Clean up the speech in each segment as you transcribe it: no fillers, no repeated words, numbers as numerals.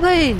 गई।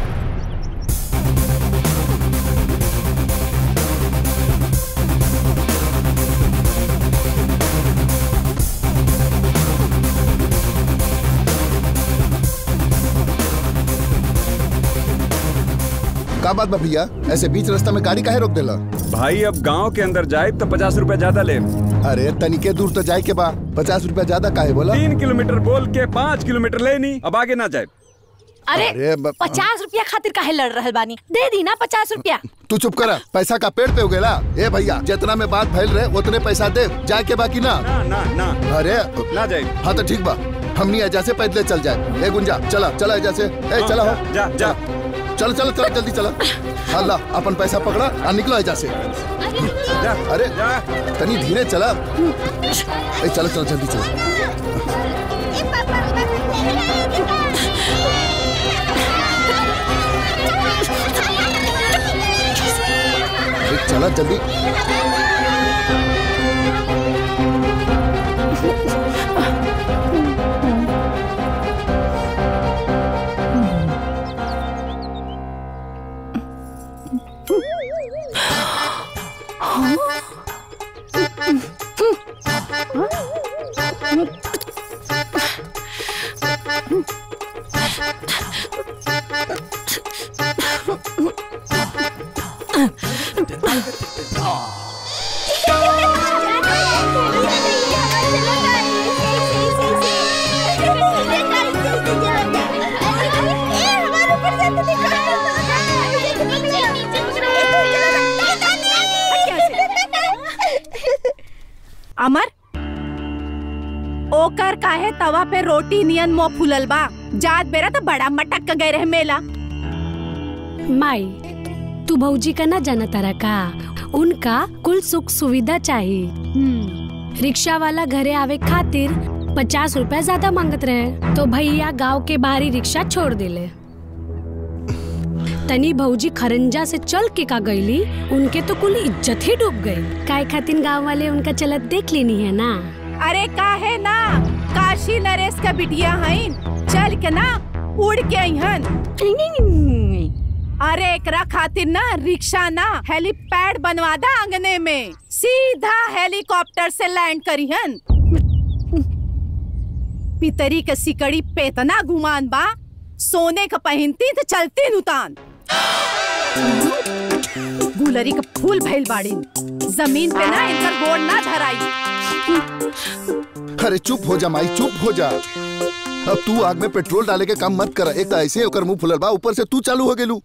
का बात बा भैया, ऐसे बीच रास्ता में गाड़ी काहे रोक देला? भाई अब गांव के अंदर जाए तो 50 रुपया ज्यादा ले। अरे तनिके दूर तो जाए के बा, 50 रुपया ज्यादा काहे बोला? 3 किलोमीटर बोल के 5 किलोमीटर ले नहीं, अब आगे ना जाए। अरे 50 रुपया खातिर काहे लड़ रहल बानी? दे दी ना 50 रुपया। तू चुप करा, पैसा का पेड़ पे उगेला। ए भैया, जितना में बात फैल रहे उतने पैसा दे, जाए के बाकी ना। ना ना ना। अरे ना जाए। हाँ तो ठीक बा, हमनी एजा से पैदल चल जाए। ए गुंजा चला चला एजा से, चला हो जा जा, चल चल चल जल्दी चला। अल्लाह अपन पैसा पकड़ा और निकलो एजा से। अरे तनी धीरे चला, चलो चलो जल्दी चलो। चला जल्दी। अमर, ओकर काहे तवा पे रोटी नियन मुंह फूलल बा? जात बेरा तो बड़ा मटक के गए रहे मेला। माई, तू भौजी का ना जाना तारा का, उनका कुल सुख सुविधा चाहिए। रिक्शा वाला घरे आवे खातिर 50 रुपया ज्यादा मांगत रहे, तो भैया गांव के बाहरी रिक्शा छोड़ दिले। तनी भौजी खरंजा से चल के का गईली, उनके तो कुल इज्जत ही डूब गई। काय खातिर गांव वाले उनका चलत देख लेनी है ना। अरे काहे ना, काशी नरेश का बिटिया हईन, चल के ना उड़ के अइहन। अरे एकरा खातिर ना रिक्शा ना हेलीपैड बनवा दा आंगने में, सीधा हेलीकॉप्टर से लैंड करिहन। पितरी के सिकड़ी पे इतना गुमान बा, सोने का पहनती तो चलती नुतान। गुलरी का फूल भइल बाड़ी, जमीन पे ना इनकर गोड़ ना धराई। अरे चुप हो जा माई, चुप हो जा। अब तू आग में पेट्रोल डाले के काम मत कर। एक तो ऐसे होकर मुंह फुलल बा, ऊपर से तू चालू हो गेलू।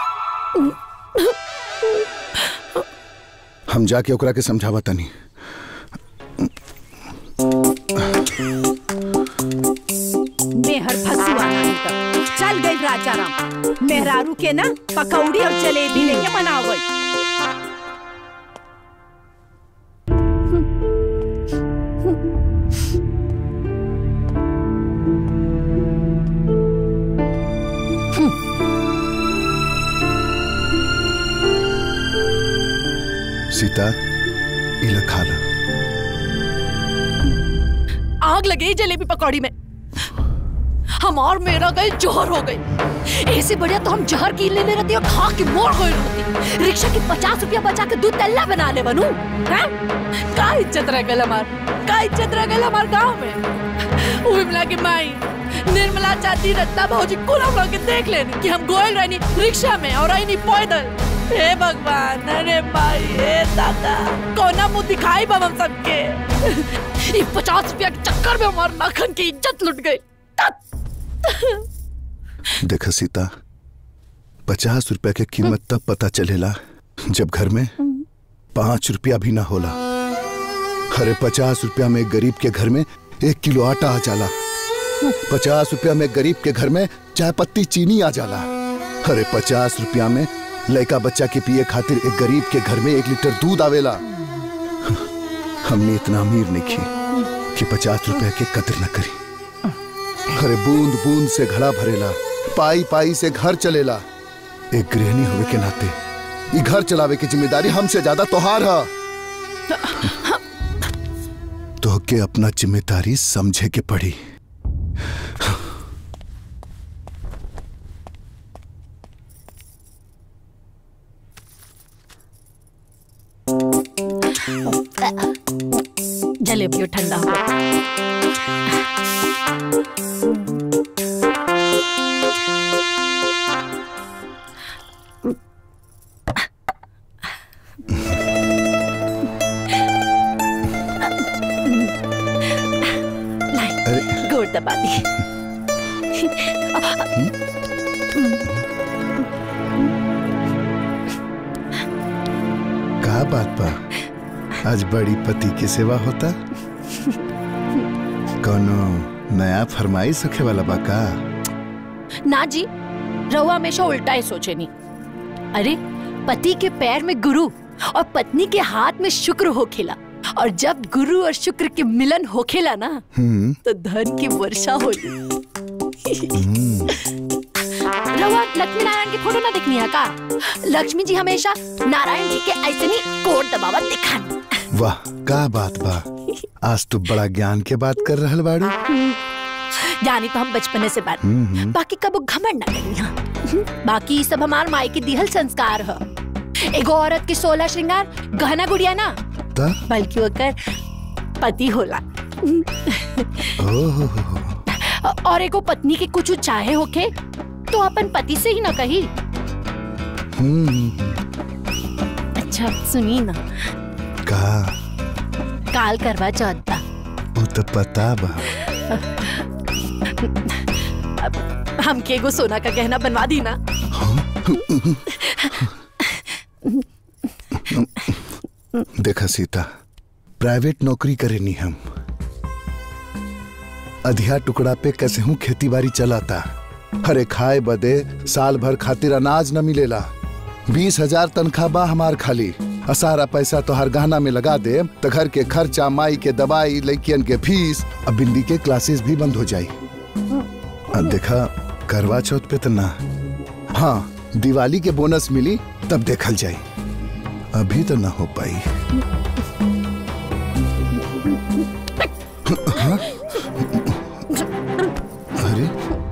हम जाके ओकरा के समझावा तनी। मेहर फसुआ नहीं कर। चल गई राजाराम, मेहरारू के ना पकौड़ी और जलेबी लेके बनाओ। सीता, इला खा ला। आग लगी जलेबी पकौड़ी में, हम और मेरा गई जहर हो गई। ऐसे बढ़िया तो हम जहर की लेने रहती और खा के मोड़ गई रहती। रिक्शा की 50 रुपया बचा के दूध तल्ला बना ले बनू। का इज्जत रह गई हमार, का इज्जत रह गई हमार गांव में। विमला की माई, निर्मला चाची, रत्ना भौजी कुल हम लोग देख लेनी कि हम गोयल रहनी रिक्शा में और आई पैदल। हे भगवान, अरे भाई, हे दादा, कोना मुंह दिखाई बम हम सबके। 50 रुपया के चक्कर में हमारे नाखन की इज्जत लुट गई। देखा सीता, 50 रुपया की कीमत तब पता चलेला जब घर में 5 रुपया भी ना होला। अरे 50 रुपया में गरीब के घर में 1 किलो आटा आ जाला। 50 रुपया में गरीब के घर में चाय पत्ती चीनी आ जाला। अरे 50 रुपया में लड़का बच्चा के पिए खातिर एक गरीब के घर में 1 लीटर दूध आवेला। हमने इतना अमीर नहीं की कि 50 रुपया के कदर न करी। अरे बूंद बूंद से घड़ा भरेला, पाई पाई से घर चलेला। एक गृहिणी होवे के नाते ये घर चलावे की जिम्मेदारी हमसे ज्यादा तोहार है। तो के अपना जिम्मेदारी समझे के पड़ी। जलेबियो ठंडा हो गोड़ दबा दी। का बात बा, आज बड़ी पति की सेवा होता? कोनो नया फरमाइश होखे वाला बा का? ना जी, रहुआ हमेशा उल्टा ही सोचे नहीं। अरे पति के पैर में गुरु और पत्नी के हाथ में शुक्र हो खेला, और जब गुरु और शुक्र के मिलन हो खेला ना तो धन की वर्षा हो। रहुआ लक्ष्मी नारायण की फोटो ना देखनी है का? लक्ष्मी जी हमेशा नारायण जी के ऐसे नहीं कोट दबावत दिखानी। वाह का बात बा, आज तो बड़ा ज्ञान के बात कर रहल बाड़ू। ज्ञानी तो हम बचपने से बात, बाकी कबो घमंड ना करी। बाकी सब हमार माई की दिहल संस्कार है। एगो औरत के 16 श्रृंगार गहना गुड़िया ना, बल्कि ओकर पति होला। और एगो पत्नी के कुछ चाहे होके तो अपन पति से ही ना कही। अच्छा सुनी ना का? काल करवा चौथ बा। वो तो पता बा। हमके एगो सोना का गहना बनवा दी ना। देखा सीता, प्राइवेट नौकरी करेनी हम, अधिया टुकड़ा पे कैसे हूँ खेती बाड़ी चलाता। हरे खाए बदे साल भर खातिर अनाज न मिलेला। 20,000 तनख्वाह बा हमार खाली, सारा पैसा तो हर गहना में लगा दे तो घर के खर्चा, माई के दवाई, लड़कियन के फीस, अब बिंदी के क्लासेस भी बंद हो जाई। देखा करवा चौथ पे तो ना, हाँ दिवाली के बोनस मिली तब देखल जाई, अभी तो ना हो पाई। हाँ? अरे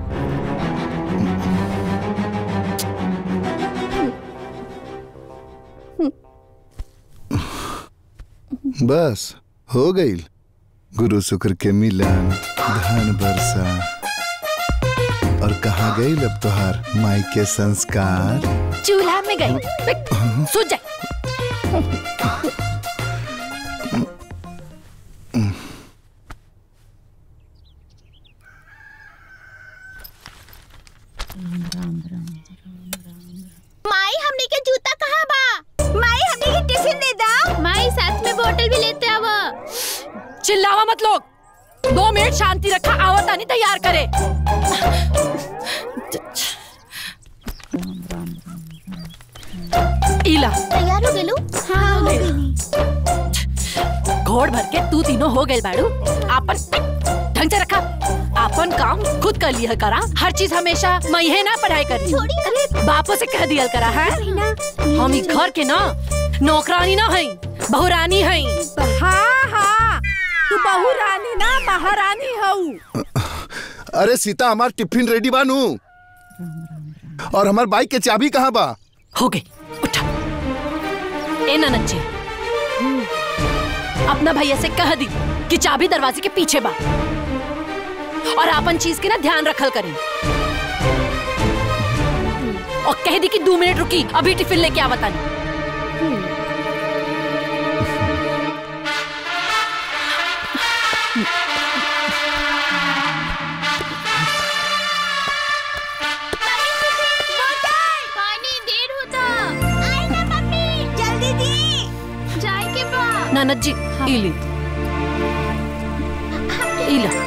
बस हो गई गुरु शुक्र के मिलन, धन बरसा, और कहाँ गई अब तोहार माई के संस्कार? चूल्हा में गई, सो जा। माई हमने के जूता कहाँ बा? माई हमने के टिफिन दे दा। माई साथ में बोतल भी लेते आवा। चिल्लावा मत लोग, 2 मिनट शांति रखा, आवत आनी तैयार करे। इला तैयार हो गेलू? हाँ हो गई। घोड़ भर के तू तीनों हो गए बाड़ू। आपन ढंग से रखा, आपन काम खुद कर लिया करा। हर चीज हमेशा मैं ना पढ़ाई करनी। अरे बापू से कह दिया करा है। हम ही घर के ना नौकरानी ना है, बहुरानी है। हाँ हाँ, तू बहुरानी ना महारानी हूँ। अरे सीता, हमार टिफिन रेडी बानू, और हमार बाइक के चाबी कहाँ बा? हो गई, उठा। ए ननद जी, अपना भैया से कह दी कि चाबी दरवाजे के पीछे बा, और अपन चीज के ना ध्यान रखल करी। और कह दी कि 2 मिनट रुकी, अभी टिफिन लेके आ बतानी। पानी देर होता। आई ना मम्मी, जल्दी दी। जाए के बा। ननद जी, इली इला।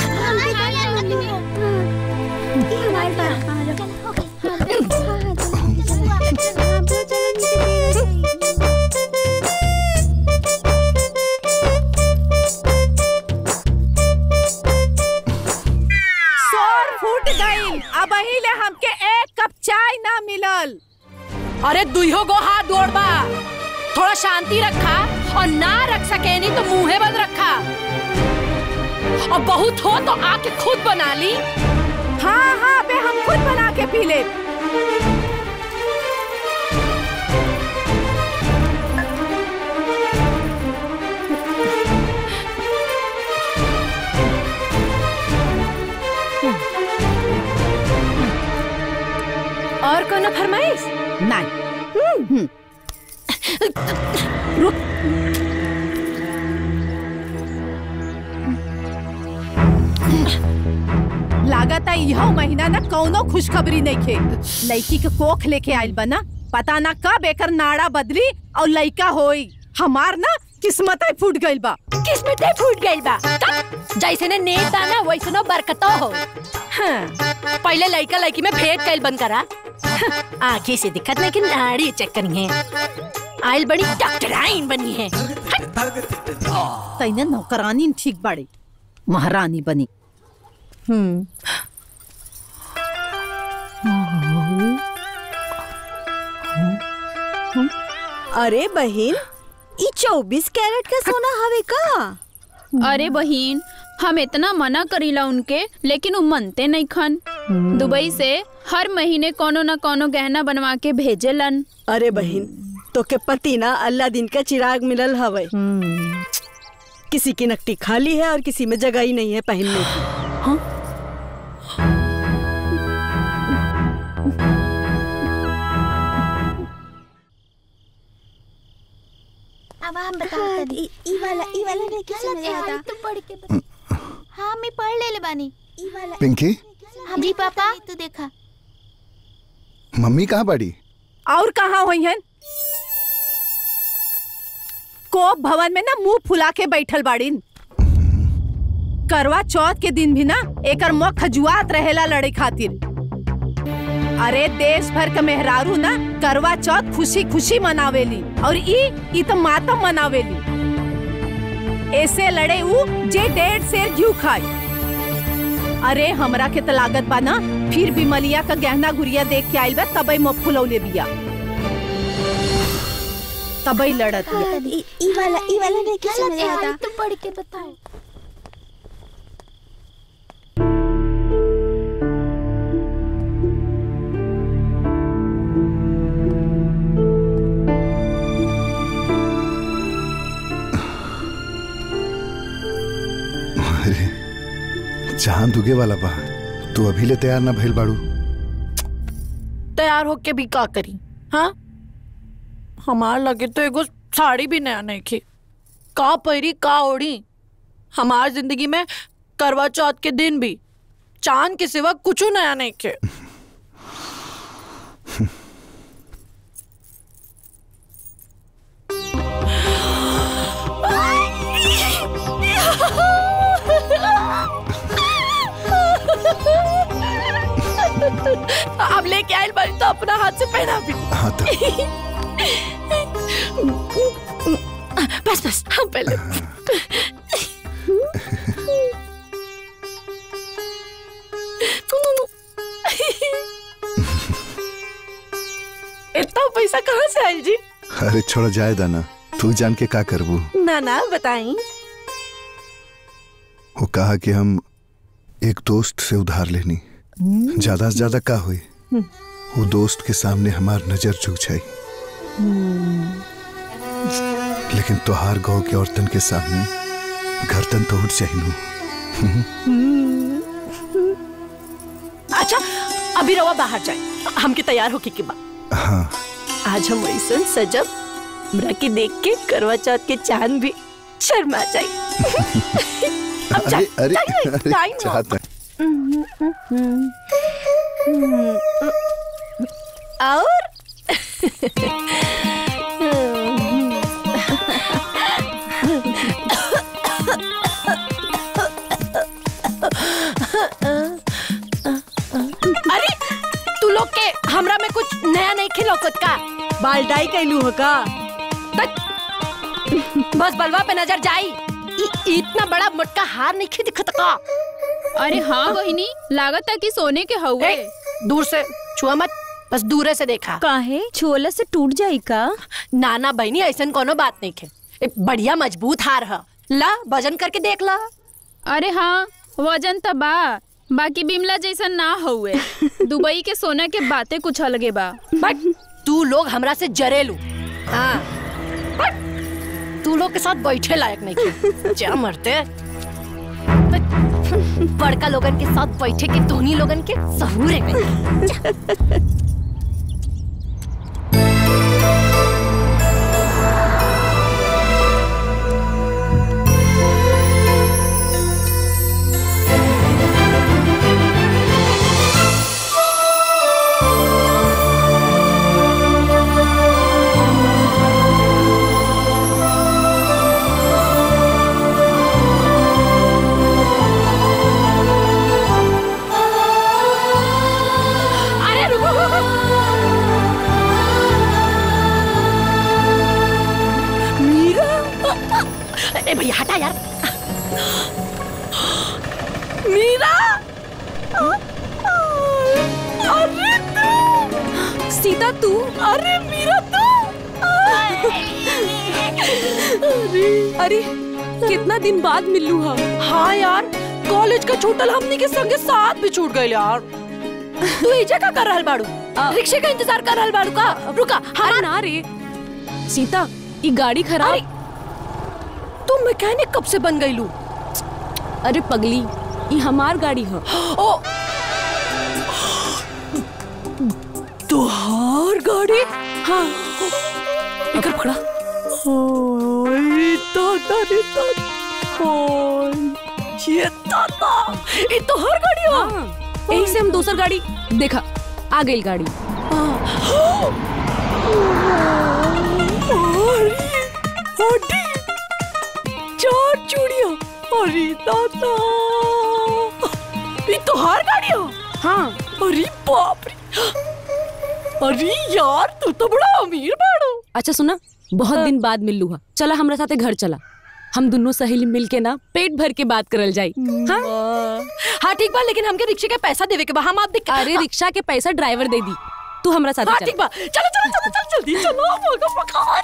अब ले हमके 1 कप चाय ना मिलल। अरे दुइयो गो हाथ दौड़बा, थोड़ा शांति रखा, और ना रख सके नहीं तो मुंहे बंद रखा। और बहुत हो तो आके खुद बना ली। हाँ हाँ बे, हम खुद बना के पी ले। लागत है यह महीना ना कौनो खुशखबरी नहीं खे। लड़की के कोख लेके आयल बना, पता ना कब एकर नाड़ा बदली और लड़का होई। हमार ना किस्मत फूट गइल बा। किस्मत फूट गइल बा जैसे ने नेत दाना वैसे न बरकतो हो। हाँ। पहले लड़का लड़की में भेद कइल बंद करा। आंखें से दिखत लेकिन नाड़ी चेक करी है। आयल बड़ी डॉक्टराइन बनी है। तैने नौकरानी ठीक बाड़ी, महारानी बनी। अरे बहन, ई 24 कैरेट का सोना हवे का? अरे बहन, हम इतना मना करीला उनके, लेकिन वो मनते नहीं खन। दुबई से हर महीने कोनो न कोनो गहना बनवा के भेजेलन। अरे बहन, तो के पति ना अल्लाह दिन का चिराग मिलल हवे। किसी की नकटी खाली है और किसी में जगह ही नहीं है पहनने की। हाँ? अब हम बताओ ई वाला नहीं समझ आता। तू पढ़ के बता। हाँ मैं पढ़ ले बानी ई वाला। पिंकी? जी पापा। तू देखा मम्मी कहाँ बड़ी? और कहाँ हुई हैं? कोप भवन में ना मुंह फुला के बैठल बाड़ी। करवा चौथ के दिन भी ना एकर मुंह खजुआत रहेला लड़े खातिर। अरे देश भर के मेहरारू ना करवा चौथ खुशी खुशी मनावेली और ई तो मातम मनावेली। ऐसे लड़े उ जे 1.5 सेर घी खाई। अरे हमरा के तो लागत बा ना फिर भी मलिया का गहना गुड़िया देख के आइल बा तबई मुंह फुलौले बिया, तबई लड़त बिया। ई वाला नहीं समझ आता। तू पढ़ के बताओ। चांद उगे वाला बा, तू अभी ले तैयार ना भइल बाड़ू? तैयार होके भी का करी? हाँ, हमार लगे तो एगो साड़ी भी नया नहीं खी। का पैरी का ओढ़ी। हमार जिंदगी में करवा चौथ के दिन भी चांद के सिवा कुछ नया नहीं खे। अब लेके आए बारी तो अपना हाथ से पहना भी। हाँ तो। बस हम पहले। इतना पैसा कहाँ से आयल जी? अरे छोड़ जाए दाना, तू जान के का करबू? ना बताई। वो कहा कि हम एक दोस्त से उधार लेनी, ज्यादा से ज्यादा का हुई। वो दोस्त के सामने हमार नजर झुक जाई, लेकिन तोहार गाँव के औरतन के सामने गर्दन तो उठ जाई। अच्छा अभी रवा बाहर जाए, हमके तैयार होके के बाद। हाँ। आज हम वैसन सजब हमरा के देख के करवा चौथ के चांद भी शर्मा जाए। अब जा, अरे चाहता और अरे तू लोग के हमरा में कुछ नया नहीं खिलौकत का? बालडाई कैलू हो का? बस बलवा पे नजर जाई। इतना बड़ा मोटका हार नहीं दिखत का? अरे हाँ बहिनी, लागत है कि सोने के हवे। दूर से छुआ मत, बस दूर से देखा। काहे छोला से टूट जाई का? नाना बहनी ऐसन कोनो बात नहीं है। बढ़िया मजबूत हार है। ला वजन करके देख ला। अरे हाँ वजन तो बा, बाकी बिमला जैसा ना हुए। दुबई के सोना के बातें कुछ अलगे बा। बट तू लोग हमरा से जरेलू। हाँ बट तू लोग के साथ बैठे लायक नहीं थे। क्या मरते बड़का लोगन के साथ बैठे के धोनी लोगन के सहूर है। ए भैया हटा यार। मीरा, अरे तू, सीता तू, अरे मीरा तू, अरे कितना दिन बाद मिलू हा। हाँ यार, कॉलेज का छूटल हमनी के संगे साथ भी छूट गए यार। तू इजा का कर रहल बाड़ू? रिक्शे का इंतजार कर रहल बाड़ू का? रुका। अरे ना रे सीता, ये गाड़ी खराब। अरे तू मैकेनिक कब से बन गईलू? अरे पगली, ये हमार गाड़ी है। ओ तुहार गाड़ी? हाँ, इकर पकड़ा। ओए दादा रे दादा, ये दादा, ये तुहार गाड़ी है? हाँ, यही से हम दूसर गाड़ी देखा, आ गई गाड़ी। चार चूड़ियां, अरे दादा, ये तुहार गाड़ी है? हाँ। अरे बाप रे, अरे यार तू तो बड़ा अमीर बाड़ो। अच्छा सुना, बहुत दिन बाद मिलू हा, चला हमरा साथे घर चला, हम दोनों सहेली मिल के ना पेट भर के बात करल जाई। हाँ हाँ ठीक बा, लेकिन हमके रिक्शे के पैसा देवे के बा, हम आप देख। अरे रिक्शा के पैसा ड्राइवर दे दी, तू हमरा साथे हाँ चल। ठीक बा, चलो चलो चलो चलो जल्दी चलो, भागो भागो।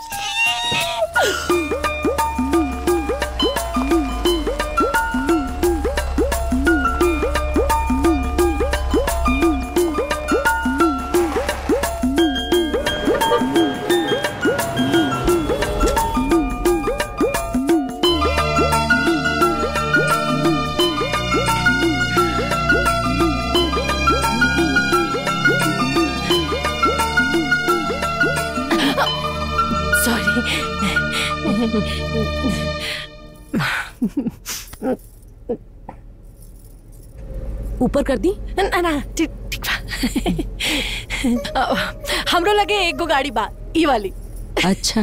ऊपर कर दी ना ना ठीक ठीक बा। हमरो लगे एक गो गाड़ी बा, ई वाली। अच्छा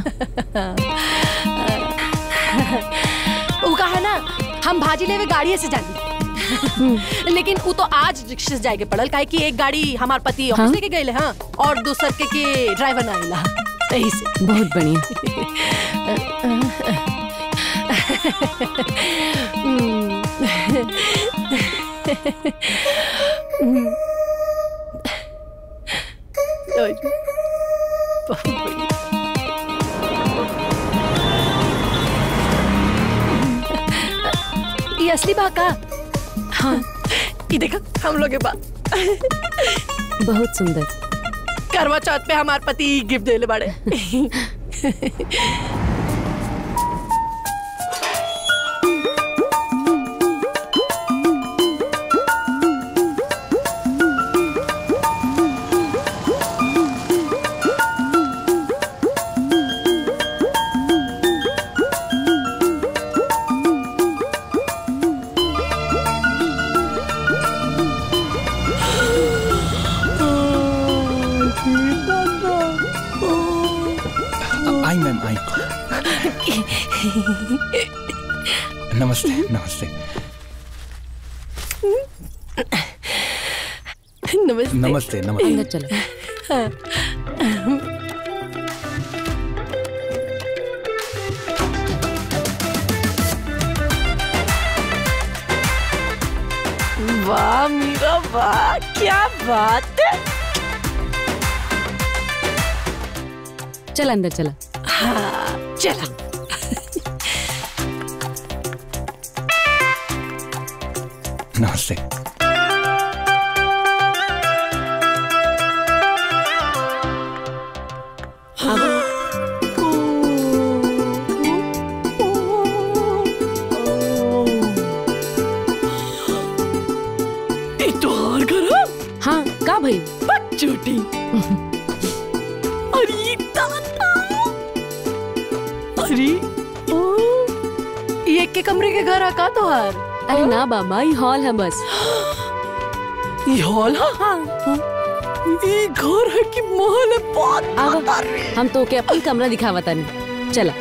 वो कहा ना हम भाजी लेवे गाड़ी से जानी। लेकिन वो तो आज रिक्शे से जाएके पड़ल, काहे कि एक गाड़ी हमार पति ऑफिस लेके गए हाँ, और दूसर के ड्राइवर ना आइला, यही से। बहुत बढ़िया। ये असली बा का? हाँ ये देखा हम लोग बा। बहुत सुंदर। करवा चौथ पे हमार पति गिफ्ट देले बाड़े। आई मैम आई। नमस्ते नमस्ते नमस्ते नमस्ते नमस्ते। अंदर चलो। वाह मीरा वाह, क्या बात है। चल अंदर चला। हाँ चला। नमस्ते। हाँ का भाई बच्चोटी। अरे दादा, अरे ये के कमरे के घर का तोहार? अरे ना बाबा, ये हॉल है बस। ये हॉल है? हाँ। ये घर है कि महल है? बात अब हम तो के अपनी कमरा दिखावा तानी, चला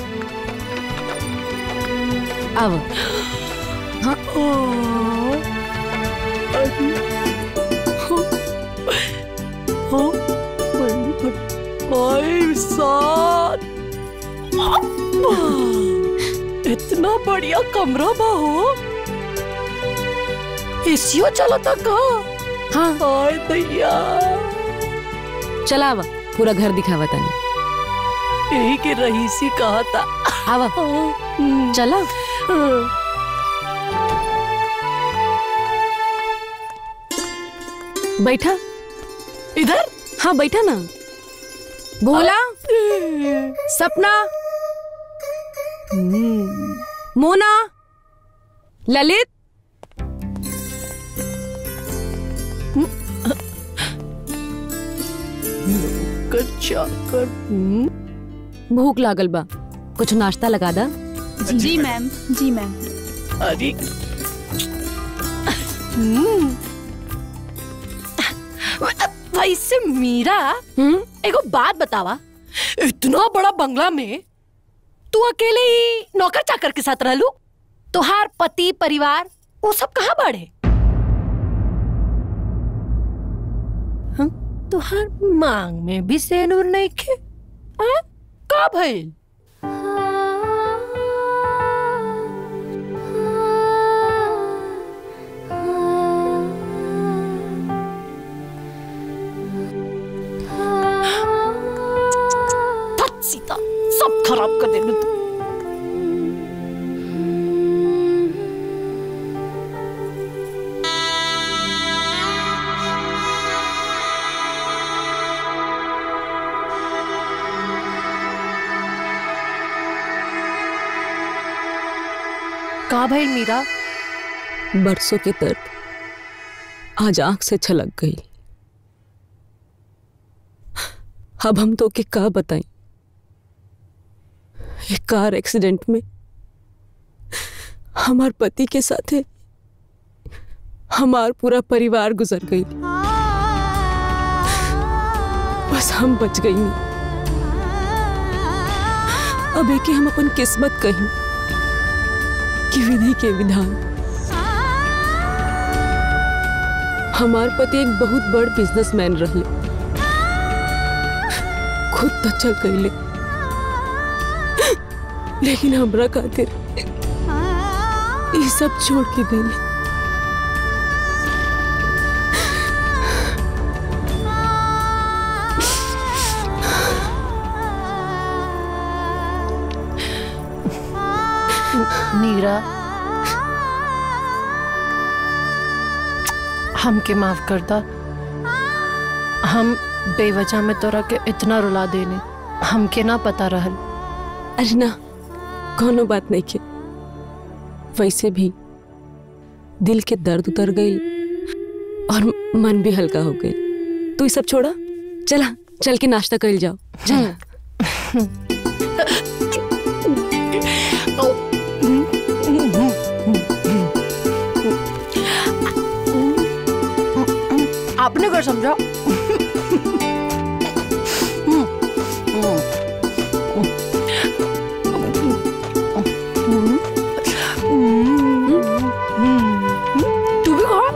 अब। हाँ इतना बढ़िया कमरा बा हो। एसीओ चलता का? हाँ हाय दैया, चला आवा, पूरा घर दिखावा तानी। यही के रईसी कहा था। आवा चला। बैठा इधर। हाँ बैठा ना। भोला, सपना, मोना, ललित, भूख लागल बा, कुछ नाश्ता लगा दा। जी मैम, जी मैम। अरे वैसे मीरा, एगो बात बतावा, इतना बड़ा बंगला में तू अकेले ही नौकर चाकर के साथ रहलू? तुहार पति परिवार वो सब कहाँ बढ़े? तुहार मांग में भी सेनूर नहीं खे? का भइल? सीता सब खराब कर देलू तू। का भाई मीरा? बरसों के दर्द आज आंख से छलक गई। अब हम तो के का बताएं। एक कार एक्सीडेंट में हमार पति के साथ हमार पूरा परिवार गुजर गई। बस हम बच गई नहीं। अब एक हम अपन किस्मत कहीं कि विधि के विधान। हमार पति एक बहुत बड़ बिजनेसमैन रहे, खुद तो चल गईले, लेकिन हमरा खातिर ये सब छोड़ के गईले। मीरा, हमके माफ कर दा। हम बेवजह में तोरा के इतना रुला देने, हमके ना पता रहल। अरे ना, कोनो बात नहीं के। वैसे भी दिल के दर्द उतर गई और मन भी हल्का हो गई। तू ये सब छोड़ा, चला चल के नाश्ता कर जाओ। चला। आपने कर समझा। तू भी खा।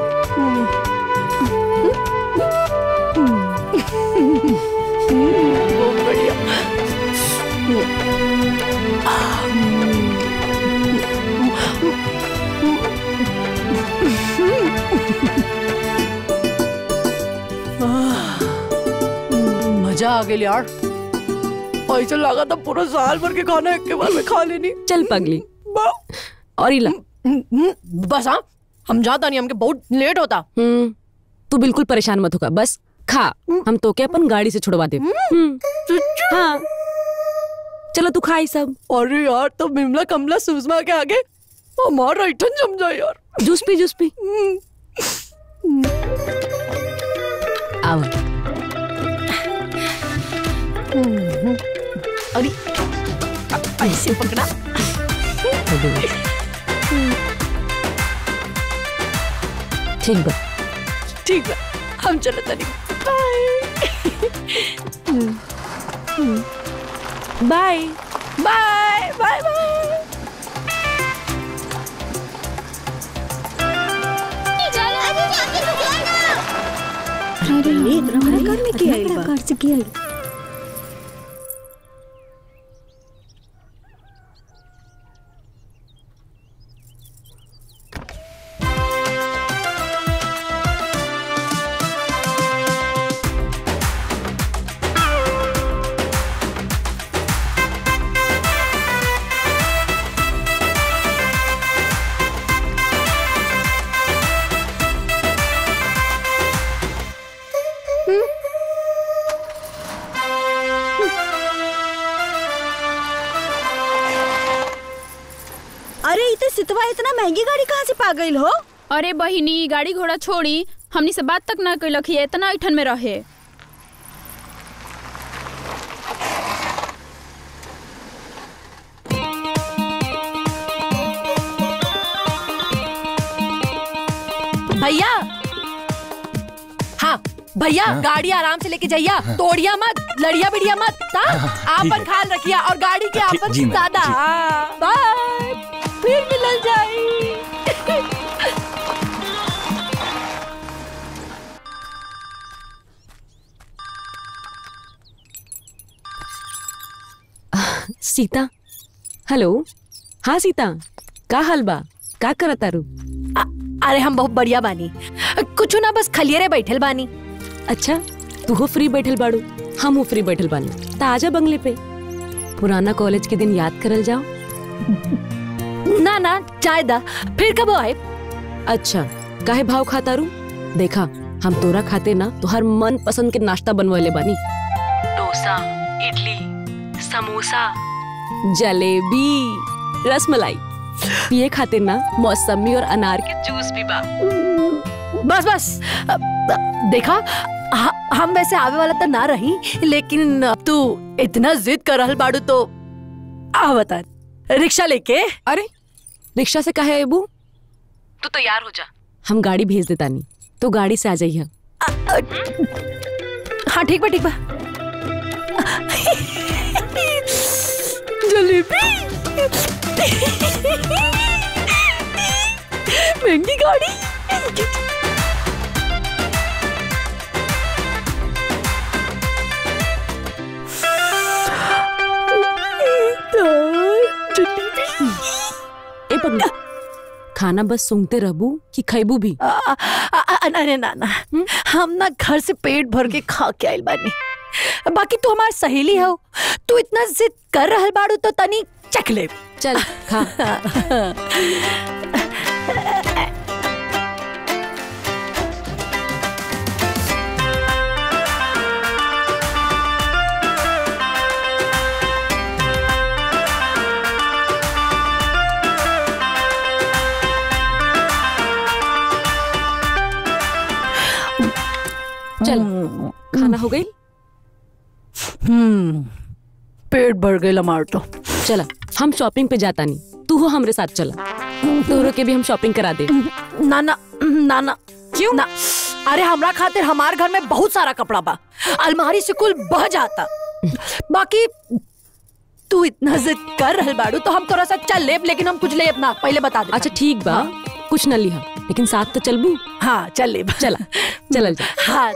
बहुत बढ़िया। मजा आ गया यार। ऐसा लगा था पूरा साल भर के खाना एक के बार में खा लेनी। चल पगली, और इला बस। हाँ, हम जाता नहीं, हमके बहुत लेट होता। तू बिल्कुल परेशान मत होगा, बस खा। हम तो क्या अपन गाड़ी से छुड़वा दे। हाँ चलो तू खाई सब। अरे यार, तो बिमला कमला सुषमा के आगे हमारा इठन जम जाए यार। जूस पी, जूस पी। आओ। अरे ऐसे पकड़ा। ठीक बा, ठीक बा, हम चले तनी। Bye bye bye bye. अरे इतने सितवा इतना महंगी गाड़ी कहाँ से पा गई हो? अरे बहिनी गाड़ी घोड़ा छोड़ी हमनी से बात तक ना कैलक है, इतना ऐठन में रहे। भैया, हाँ भैया, गाड़ी आराम से लेके जाइया, तोड़िया मत, लड़िया बिड़िया मत, आपन ख्याल रखिया और गाड़ी के आपन ज्यादा। बाय, फिर मिल जाए। सीता, हेलो। हाँ सीता, का हाल बा? का करत तारू? अरे हम बहुत बढ़िया बानी, कुछ ना बस खलियरे बैठल बानी। अच्छा, तू हो फ्री बैठल बाड़ू, हम हो फ्री बैठल बानी, ता आजा बंगले पे, पुराना कॉलेज के दिन याद करल जाओ। ना ना चाय दा, फिर कब आए? अच्छा, काहे भाव खाता रू? देखा, हम तोरा खाते ना तो हर मन पसंद के नाश्ता बनवाले बानी। डोसा, इडली, समोसा, जलेबी, रसमलाई, पिए खाते ना मौसमी और अनार के जूस भी बा। बस बस, देखा हम वैसे आवे वाला तो ना रही, लेकिन अब तू इतना जिद कर रहल बाड़ू तो आ बता, रिक्शा लेके। अरे रिक्शा से काहे अबू? तू तैयार हो जा, हम गाड़ी भेज देता नहीं, तो गाड़ी से आ जाइए। हाँ ठीक बा ठीक बा। जलेबी, महंगी गाड़ी। ए पगला, खाना बस सूंघते रहबू कि खैबू भी? अरे ना ना, हम ना घर से पेट भर के खा के आइल बानी। बाकी तू हमार सहेली हो, तू इतना जिद कर रहल बाड़ू तो तनी चख ले। चल खा। चल, खाना हो गई? पेट भर गई हमार तो। चला, हम शॉपिंग पे जाता नहीं, तू हो हमरे साथ चला, तोरो के भी हम शॉपिंग करा दे। ना ना ना ना, क्यों ना? अरे हमरा खातिर हमार घर में बहुत सारा कपड़ा बा, अलमारी से कुल बह जाता। बाकी तू इतना जिद कर रहल बाड़ू तो हम तोरा साथ चल लेब, लेकिन हम कुछ लेब ना, पहले बता दे। अच्छा ठीक बा, कुछ न लिहा, लेकिन साथ तो चलबू। हाँ चल लेब। चला चलल जा। हाँ,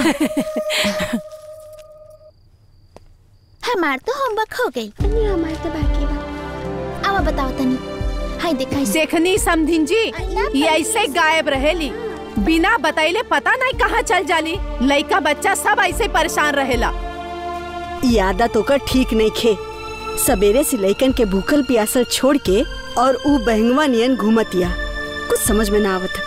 हमार तो होमवर्क हो गई, हमार तो बाकी बा। अब बताओ तनी, हाय देखा देखनी समधिन जी, ये ऐसे गायब रहेली, बिना बताइले पता नहीं कहाँ चल जाली। लड़का बच्चा सब ऐसे परेशान रहेला। ये आदत होकर ठीक नहीं खे, सवेरे से लइकन के भूखल प्यासल छोड़ के और ऊ बहंगवा नियन घूमतिया, कुछ समझ में ना आवत।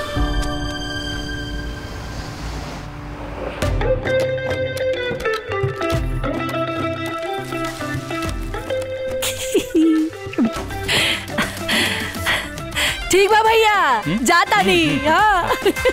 ठीक बा भैया, जाता नहीं। हाँ।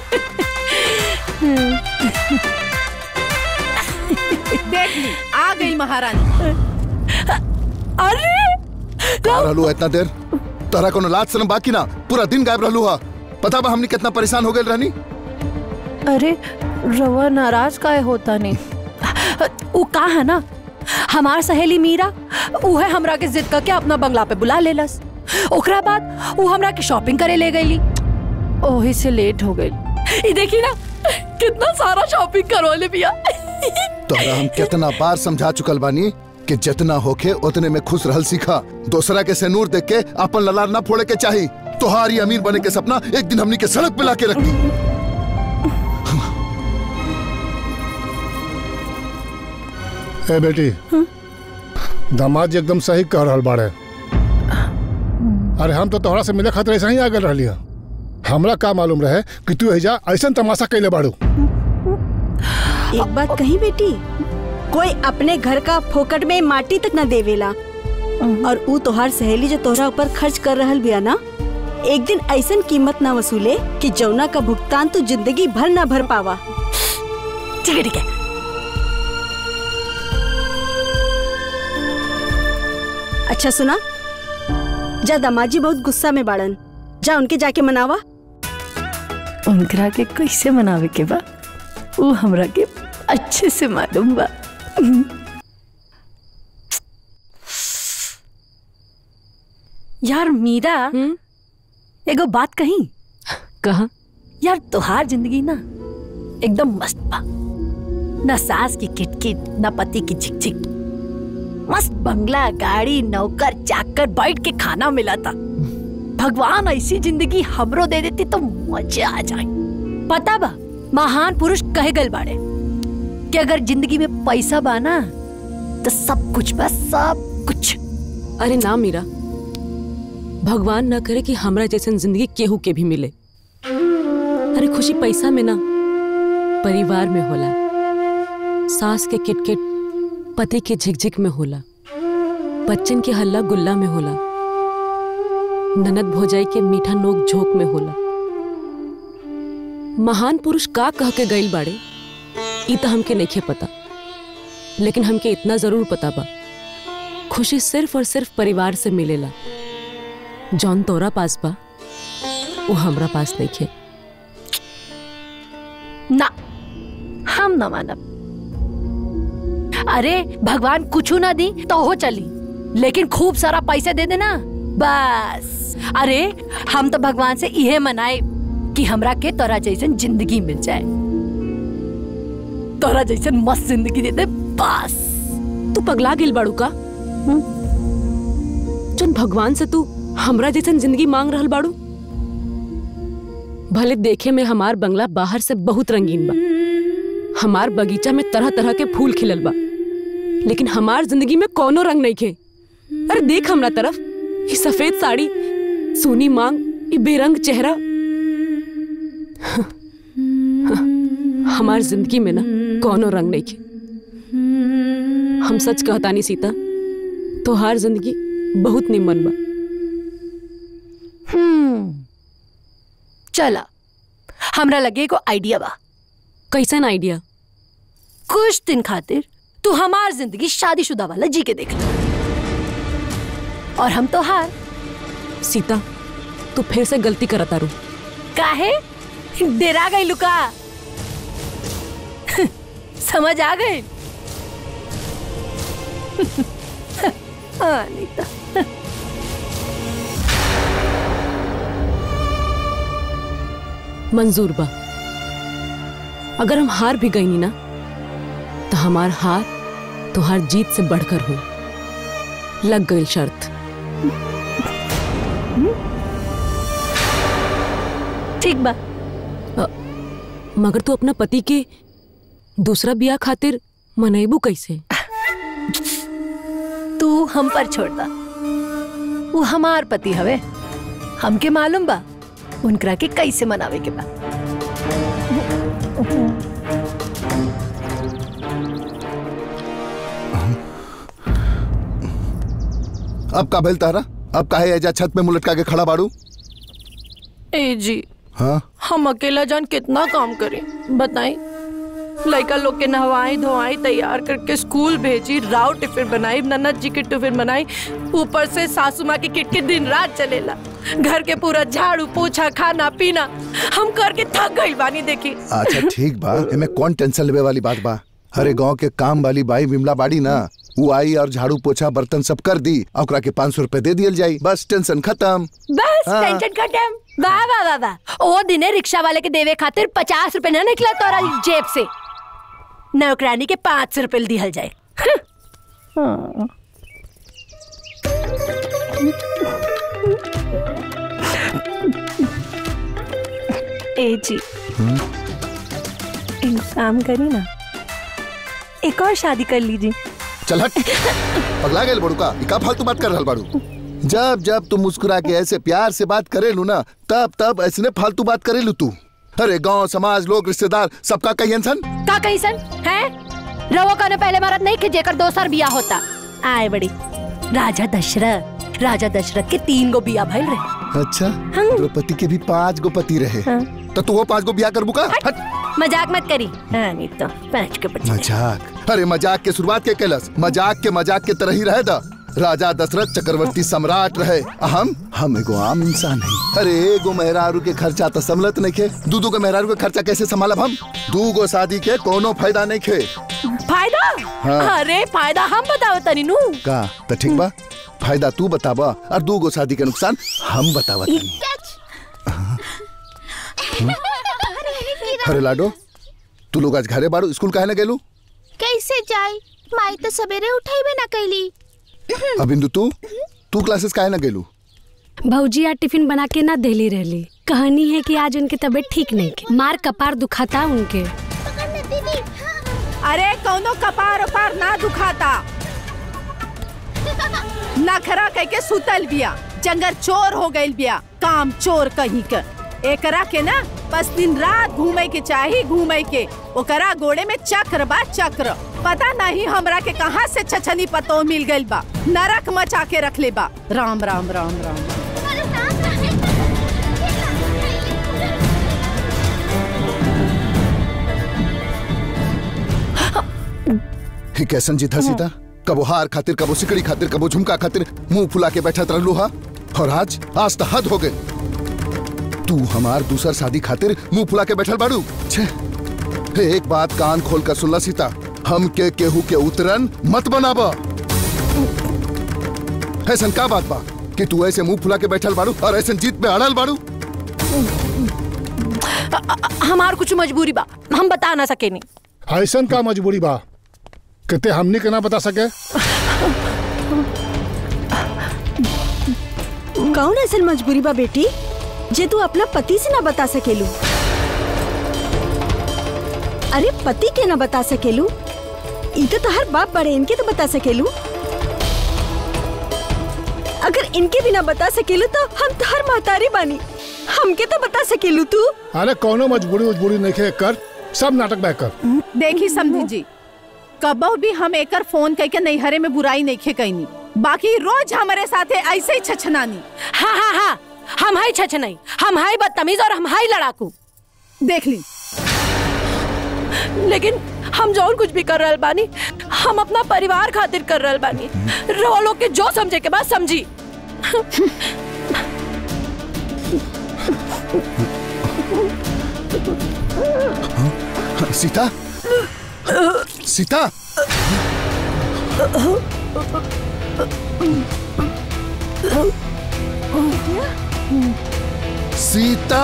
देख ली, आ गई महारानी। अरे रहलू इतना देर, तोरा कोनो लाज शर्म बाकी ना? पूरा दिन गायब रहलू हा, पता बा हमनी कितना परेशान हो गए रहनी। अरे रवा नाराज काहे होता नहीं? वो का है ना, हमार सहेली मीरा, वो है हमरा के जिद करके अपना बंगला पे बुला लेलस। ओकरा बाद वो हमरा के शॉपिंग करे ले गईली, ओही से लेट हो गई। ये देखी ना, कितना सारा शॉपिंग करवा ले बिया। तोहरा हम कितना बार समझा चुकल बानी कि जितना होके उतने में खुश रहल सीखा। दूसरा के सेनूर देख के अपन ललार ना फोड़े के चाही। तोहारी अमीर बने के सपना एक दिन हमनी के सड़क पे लाके रखी। ए बेटी, दामाद जी एकदम सही कह रहल बाड़े। अरे हम तो तोहरा से मिले खातिर ऐसा ही आ गए रहली। हमरा का मालूम रहे कि तू एजा ऐसा तमाशा कैले बाड़ू। एक बात कही बेटी, कोई अपने घर का फोकट में माटी तक न देवेला। और ऊ तोहार सहेली जो तोहरा ऊपर खर्च कर रहल बिया ना, एक दिन ऐसन कीमत ना वसूले कि जौना का भुगतान तू जिंदगी भर ना भर पावा। ठीक है ठीक है। अच्छा सुना, जा दामाजी बहुत गुस्सा में बाड़न, जा उनके जाके मनावा। उनकरा के कैसे मनावे के बा वो हमरा के अच्छे से मालूम बा। यार मीरा, एगो बात कही। कहा? यार तोहार जिंदगी ना एकदम मस्त बा, न सास की किटकिट न पति की झिकझिक, मस्त बंगला गाड़ी नौकर चाकर बैठ के खाना मिला था। भगवान ऐसी जिंदगी हमरो दे देती तो मजा आ जाए। पता बा महान पुरुष कहे गल बाड़े कि अगर जिंदगी में पैसा बा ना तो सब कुछ बस सब कुछ। अरे ना मीरा, भगवान ना करे कि हमरा जैसन जिंदगी केहू के भी मिले। अरे खुशी पैसा में ना परिवार में होला, सास के किटकिट पति के झिकझिक में होला, बच्चन के हल्ला गुल्ला में होला, ननद भौजाई के मीठा नोक झोंक में होला। महान पुरुष का कह के गइल बाड़े ई तो हमके नइखे पता, लेकिन हमके इतना जरूर पता बा खुशी सिर्फ और सिर्फ परिवार से मिलेला। जौन तोरा पास बा वो हमरा पास नइखे। ना, हम ना मानब। अरे भगवान कुछ ना दी तो हो चली, लेकिन खूब सारा पैसा दे देना बस। अरे हम तो भगवान से यह मनाए कि हमरा के तोरा जैसन जिंदगी मिल जाए, तोरा जैसन मस्त जिंदगी दे दे बस। तू पगला गिल बाड़ू का? जौन भगवान से तू हमरा जैसन जिंदगी मांग रहल बाड़ू? भले देखे में हमार बंगला बाहर से बहुत रंगीन बा, हमार बगीचा में तरह तरह के फूल खिलल बा, लेकिन हमार जिंदगी में कोनो रंग नहीं खे। अरे देख हमरा तरफ, ये सफेद साड़ी, सोनी मांग, ये बेरंग चेहरा। हमार जिंदगी में ना कोनो रंग नहीं खे। हम सच कहतानी सीता, तोहार जिंदगी बहुत निमन बा। चला, हमरा लगे को आइडिया बा। कैसन आइडिया? कुछ दिन खातिर तू हमार जिंदगी शादीशुदा वाला जी के देख ले, और हम तो हार। सीता, तू फिर से गलती करता रू। काहे? डेरा गई लुका? समझ आ गई? नीता। मंजूर बा, अगर हम हार भी गई नी ना तो हमार हार तुहार जीत से बढ़कर हो। लग गई शर्त। ठीक बा। मगर तू अपना पति के दूसरा बिया खातिर मनेबू कैसे? तू हम पर छोड़ दा, वो हमार पति हवे, हमके मालूम बा उनकरा के कैसे मनावे के बा। अब का भेल तारा? अब काहे एजा छत में मुलटका के खड़ा बाड़ू? ए जी, हाँ? हम अकेला जान कितना काम करें बताई? लड़का लोग के नहवाई धोवाई तैयार करके स्कूल भेजी, राव टिफिन बनाई, ननद जी के टिफिन बनाई, ऊपर से सासू माँ की किटकिट दिन रात चलेला, घर के पूरा झाड़ू पोछा खाना पीना हम करके थक गई बानी। देखी अच्छा ठीक बा, एमे कौन टेंशन लेवे वाली बात बा? हरे गांव के काम वाली बाई विमला बाड़ी ना, वो आई और झाड़ू पोछा बर्तन सब कर दी, ओकरा के 500 रुपए दे दियल जाई, बस टेंशन खत्म। बस टेंशन खत्म। वाह वाह वाह वाह। ओ दिने रिक्शा वाले के देवे खातिर 50 रुपए न निकला तोरा जेब से, नौकरानी के 500 रुपए दिहल जाए। ए जी, एक काम करी ना, एक और शादी कर लीजिए। चल हट, पगला गए बड़ू का? का फालतू बात कर रहल बाड़ू? जब जब तुम मुस्कुरा के ऐसे प्यार से बात करेलू ना, तब तब ऐसे फालतू बात करेलू तू। अरे गांव समाज लोग रिश्तेदार सबका कहियन सन का कहिसन है? रवो का ने पहले मरद नहीं कि जेकर दोसर बिया होता। आए बड़ी राजा दशरथ के 3 गो बिया भइल रहे। अच्छा, द्रौपदी के भी 5 गो पति रहे। तो तू वो 5 गो बिया करबू का? मजाक मत करी। हाँ, नहीं तो 5 के पति। मजाक? अरे मजाक के शुरुआत के कैलस, मजाक के तरह ही रहे दा। राजा दशरथ चक्रवर्ती सम्राट रहे। हम एगो आम इंसान है। अरे एगो मेहरारू के खर्चा तो समलत नहीं खे, 2 गो मेहरारू के खर्चा कैसे संभालब हम? 2 गो शादी के कोनो फायदा नहीं खे। फायदा? हाँ। अरे फायदा हम बताओ तनी नु का? तो ठीक बा, फायदा तू बताबा और 2 गो शादी के नुकसान हम बतावा तनी। अरे लाडो, तू लोग आज घरे बाड़ू, स्कूल काहे ना गेलू? कैसे जाई? माई तो सवेरे उठाइबे ना कैली। अब इंदु तू क्लासेस काहे ना गेलू? भौजी आज टिफिन बना के ना देली रहली। कहानी है कि आज उनके तबीयत ठीक नहीं के, मार कपार दुखाता उनके। अरे कौनो कपार उपार ना दुखाता, नखरा कह के सुतल बिया, जंगर चोर हो गइल बिया, काम चोर कहीं के। एकरा के ना बस दिन रात घूमे के चाही, घूमे के। ओकरा गोड़े में चक्र बा, चक्र। पता नहीं हमरा के कहाँ से छछनी पतो मिल गइल बा, नरक मचा के रख ले बा। राम राम राम राम। ही कैसन जीत है सीता? कबो हार खातिर, कबो सिकड़ी खातिर, कबो झुमका खातिर मुंह फुला के बैठत रहलू हा। और आज तो हद हो गई। तू हमार दूसर शादी खातिर मुंह फुला के बैठल बाड़ू। छे, एक बात कान खोल कर सुन ला सीता, हम के केहू के उतरन मत बनाबा। ऐसन का बात बा कि तू ऐसे मुंह फुला के बैठल बाड़ू और ऐसे जीत पे अड़ल बाड़ू? हमार कुछ मजबूरी बा, हम बता ना सके नहीं। ऐसन का मजबूरी बा कहते हमने के ना बता सके? कौन ऐसी मजबूरी बा बेटी जे तू अपना पति से ना बता सकेलू? अरे पति के ना बता सकेलू? इनके तो हर बाप बड़े, इनके तो बता सकेलू। अगर इनके भी ना बता सकेलू तो हम तो हर महतारी बानी, हमके तो बता सकेलू तू। अरे कौनो मजबूरी नहीं खे कर, सब नाटक बैक कर। देखी समझी जी, कबो भी हम एकर फोन कह के नैहरे में बुराई नहीं खे कहनी, बाकी रोज हमारे साथे ऐसे ही छछनानी। हाँ हाँ हाँ, हम हाई छछनाई, हम हाई बदतमीज और हम हाई लड़ाकू। देख ली, लेकिन हम जो कुछ भी कर रहल बानी, हम अपना परिवार खातिर कर रहल बानी। रो लोग के जो समझे के बाद समझी। सीता, सीता, सीता,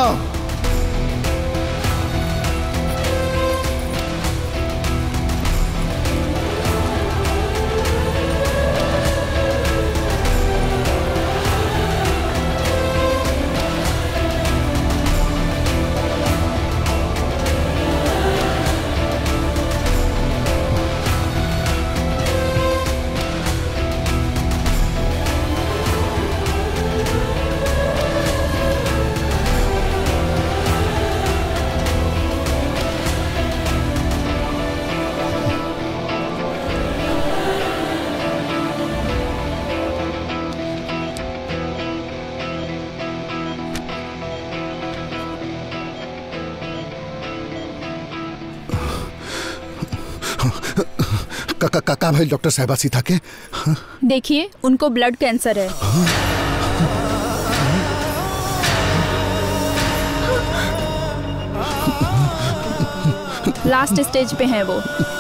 का भाई डॉक्टर साहिबा सीता के? देखिए, उनको ब्लड कैंसर है। लास्ट स्टेज पे हैं वो।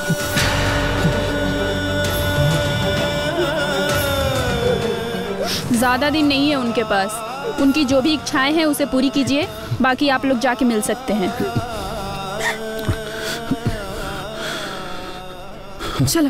ज्यादा दिन नहीं है उनके पास। उनकी जो भी इच्छाएं हैं उसे पूरी कीजिए, बाकी आप लोग जाके मिल सकते हैं। चलो।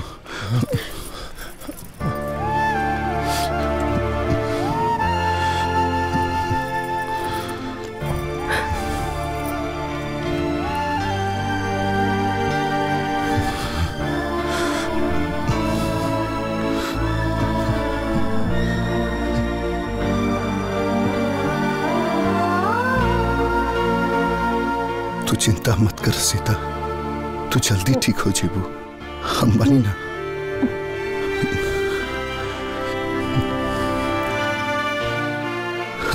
तू चिंता मत कर सीता, तू जल्दी ठीक हो जीबू। हम बनी ना।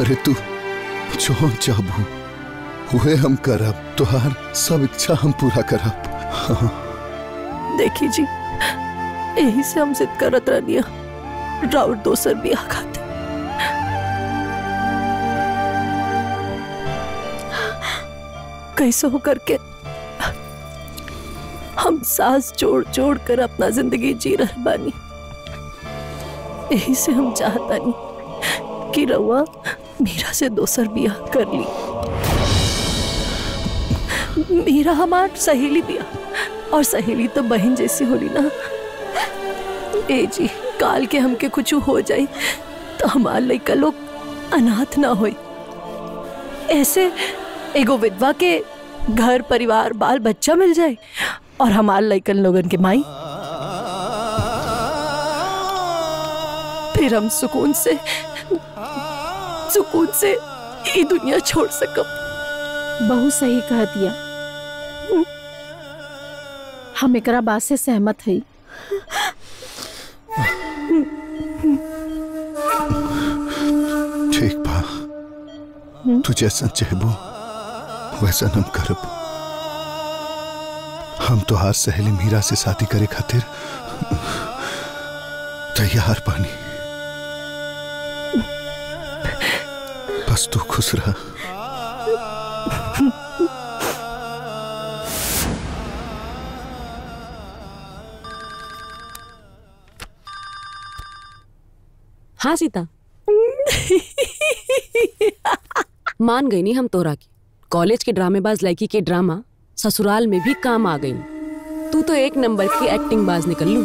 अरे तू जो चाहबू हुए हम करब, तुहार सब इच्छा हम पूरा करब। हाँ। देखी जी, यही से हम जिद करत रहनिया राउर दोसर बियाह खाते। कैसे हो करके हम सांस जोड़ जोड़ कर अपना जिंदगी जी रहे बानी। यही से हम चाहता नहीं कि रउआ मीरा से दोसर बियाह कर ली। मीरा हमार सहेली बिया, और सहेली तो बहन जैसी होली ना। ए जी, काल के हमके कुछ हो जाए तो हमार लइका लोग अनाथ ना होई। ऐसे एगो विधवा के घर परिवार बाल बच्चा मिल जाए और हमार लइकन लोगन के माई, फिर हम सुकून से ये दुनिया छोड़ सकब। बहुत सही कह दिया। हम एकरा बात से सहमत हई। ठीक बा, तू जैसा चाहबू वैसा हम करब। हम तो हार सहेली मीरा से शादी करे खातिर तैयार बानी। बस तू खुश रह। हाँ सीता, मान गई नहीं हम तोरा की। कॉलेज के ड्रामेबाज लड़की के ड्रामा ससुराल में भी काम आ गई। तू तो एक नंबर की एक्टिंग बाज निकल लू।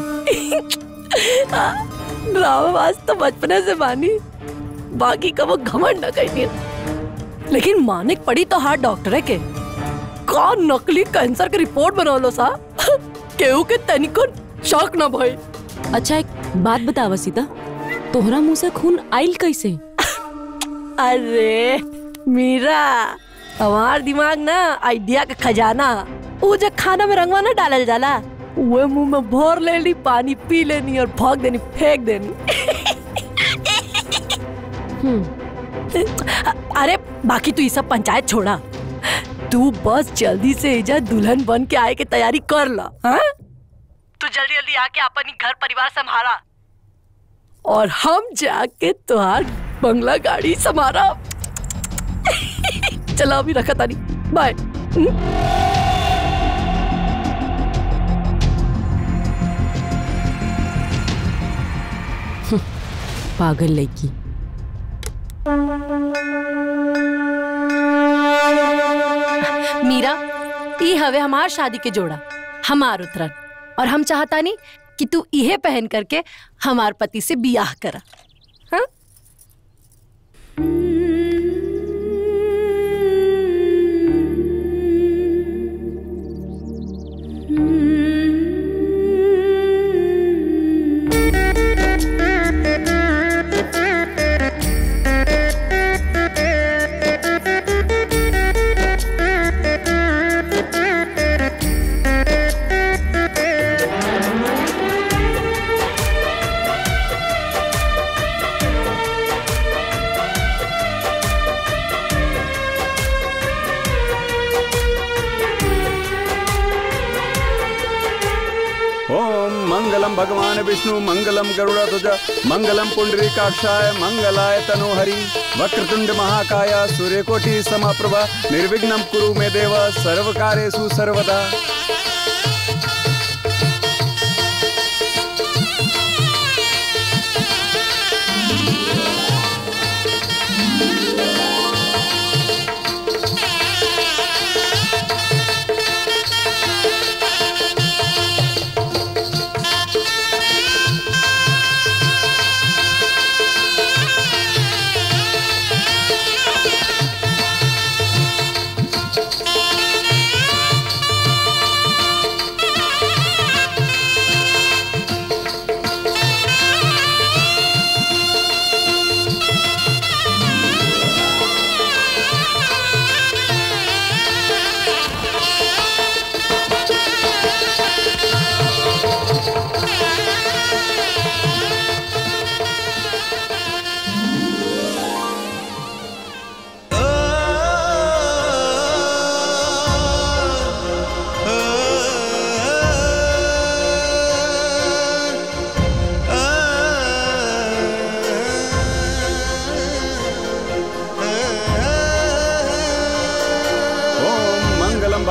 ड्रामाबाज तो बचपने से बानी, बाकी का वो घमंड न कहीं। लेकिन मानिक पड़ी तो हार्ट डॉक्टर है के कौन नकली कैंसर की रिपोर्ट बना लो सा केहू के तनिको शौक न भाई। अच्छा एक बात बता वसीता, तोहरा मुंह से खून आइल कैसे? अरे मीरा, हमार दिमाग ना आइडिया का खजाना। वो जो खाना में रंगवा ना डालल जाला, वो मुंह में भर लेनी, पानी पी लेनी और भाग देनी, फेंक देनी। अरे बाकी तू ये सब पंचायत छोड़ा, तू बस जल्दी से इजा दुल्हन बन के आए के तैयारी कर ला। हाँ? तू जल्दी जल्दी आके अपनी घर परिवार संभाला और हम जाके तुहार बंगला गाड़ी संभाला। चला अभी रखा तानी, बाय। पागल लड़की। मीरा, ई हवे हमार शादी के जोड़ा, हमार उतरन, और हम चाहता नहीं कि तू इहे पहन करके हमार पति से बियाह करा। हाँ? मंगलम भगवान विष्णु मंगलम गरुड़ध्वज मंगलम पुंडरीकाक्षाय मंगलाय तनोहरि वक्रतुंड महाकाय सूर्यकोटि समप्रभा निर्विघ्नं कुरु मे देव सर्वकार्येषु सर्वदा।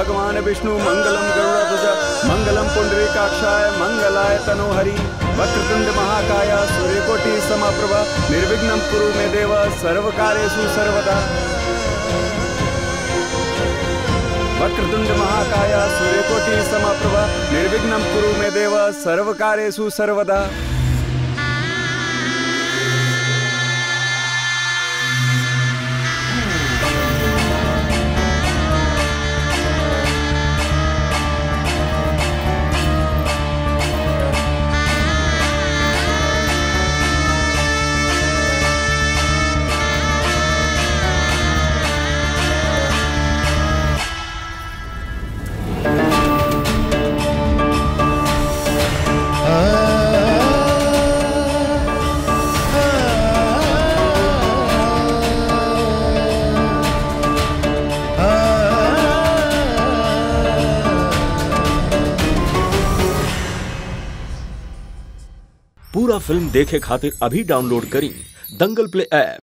भगवान विष्णु मंगलम गरुड़ध्वज मंगलम पुंडरीकाक्षाय मंगलाय तनोहरि वक्रतुंड महाकाय सूर्यकोटि समप्रभा निर्विघ्नं कुरु मे देव सर्वकार्येषु सर्वदा। वक्रतुंड महाकाय सूर्यकोटि समप्रभा निर्विघ्नं कुरु मे देव सर्वकार्येषु सर्वदा। पूरा फिल्म देखे खातिर अभी डाउनलोड करी दंगल प्ले ऐप।